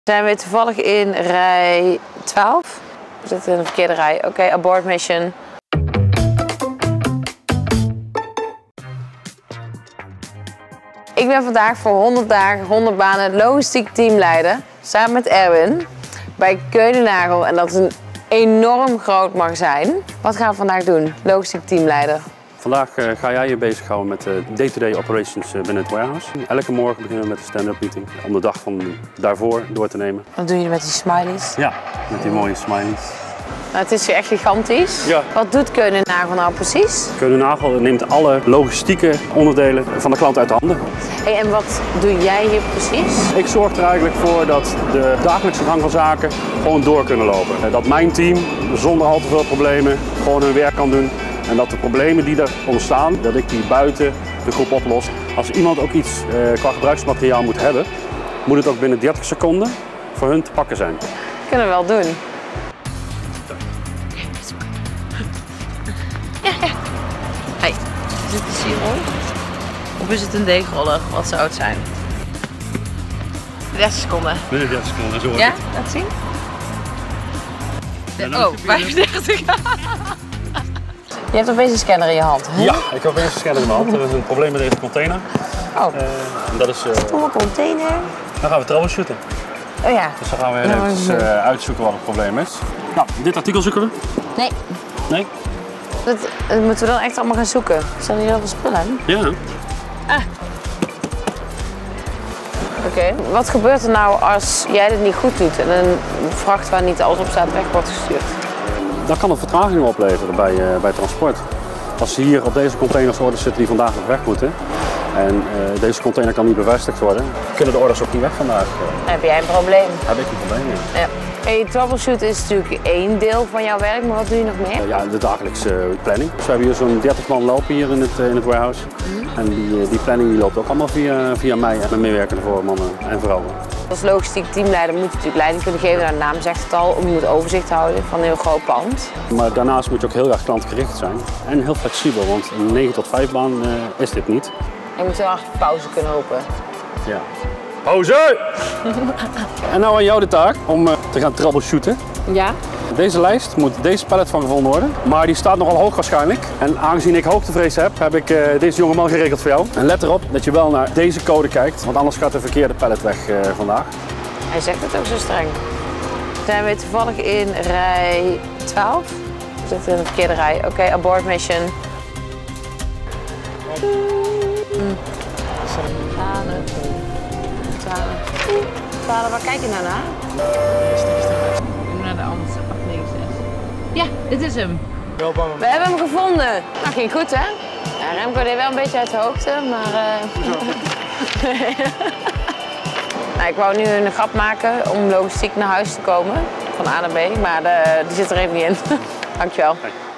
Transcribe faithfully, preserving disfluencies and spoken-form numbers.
We zijn weer toevallig in rij twaalf. We zitten in de verkeerde rij. Oké, okay, abort mission. Ik ben vandaag voor honderd dagen, honderd banen logistiek teamleider. Samen met Erwin bij Keunenagel. En dat is een enorm groot magazijn. Wat gaan we vandaag doen, logistiek teamleider? Vandaag uh, ga jij je bezighouden met de uh, day-to-day operations uh, binnen het warehouse. Elke morgen beginnen we met een stand-up meeting om de dag van daarvoor door te nemen. Wat doen jullie met die smileys? Ja, met die mooie smileys. Nou, het is weer echt gigantisch. Ja. Wat doet Keunenagel nou precies? Keunenagel neemt alle logistieke onderdelen van de klant uit de handen. Hey, en wat doe jij hier precies? Ik zorg er eigenlijk voor dat de dagelijkse gang van zaken gewoon door kunnen lopen. Dat mijn team zonder al te veel problemen gewoon hun werk kan doen. En dat de problemen die er ontstaan, dat ik die buiten de groep oplos. Als iemand ook iets uh, qua gebruiksmateriaal moet hebben, moet het ook binnen dertig seconden voor hun te pakken zijn. Kunnen we wel doen. Ja, ja. Hey, is het een sierrol? Of is het een deegroller? Wat zou het zijn? dertig seconden. Nee, dertig seconden, zo hoor. Ja, laat zien. Ja, oh, vijfendertig. Je hebt opeens een scanner in je hand. Huh? Ja, ik heb opeens een scanner in mijn hand. Er is een probleem met deze container. Oh. Uh, en dat is... Uh, Stomme container. Dan gaan we troubleshooten. Oh ja. Dus dan gaan we even uh, uitzoeken wat het probleem is. Nou, dit artikel zoeken we? Nee. Nee? Dat, dat moeten we dan echt allemaal gaan zoeken. Zijn hier heel veel spullen? Ja. Ah. Oké. Okay. Wat gebeurt er nou als jij dit niet goed doet en een vracht waar niet alles op staat weg wordt gestuurd? Dat kan een vertraging opleveren bij, uh, bij transport. Als hier op deze containers orders zitten die vandaag nog weg moeten en uh, deze container kan niet bevestigd worden, kunnen de orders ook niet weg vandaag. Dan heb jij een probleem. Heb ik een probleem, ja. Ja. Hey, troubleshoot is natuurlijk één deel van jouw werk, maar wat doe je nog meer? Uh, ja, de dagelijkse uh, planning. Dus we hebben hier zo'n dertig man lopen hier in het, uh, in het warehouse. Mm-hmm. En die, die planning die loopt ook allemaal via, via mij en mijn meewerkende voor mannen en vrouwen. Als logistiek teamleider moet je natuurlijk leiding kunnen geven, naar de naam zegt het al, je moet overzicht houden van een heel groot pand. Maar daarnaast moet je ook heel erg klantgericht zijn en heel flexibel, want een negen tot vijf baan uh, is dit niet. Je moet heel erg pauze kunnen roepen. Ja. Pauze! En nou aan jou de taak om uh, te gaan troubleshooten. Ja. Deze lijst moet deze pallet van gevonden worden, maar die staat nogal hoog waarschijnlijk. En aangezien ik hoogtevrees heb, heb ik uh, deze jongeman geregeld voor jou. En let erop dat je wel naar deze code kijkt, want anders gaat de verkeerde pallet weg uh, vandaag. Hij zegt het ook zo streng. We zijn weer toevallig in rij twaalf. We zitten in de verkeerde rij. Oké, okay, abort mission. Mm. Vader, waar kijk je nou naar? Naar de andere pak zes. Ja, dit is hem. We hebben hem gevonden. Nou, ging goed hè? Ja, Remco deed wel een beetje uit de hoogte, maar... Uh... nou, ik wou nu een grap maken om logistiek naar huis te komen, van A naar B, maar de, die zit er even niet in. Dankjewel.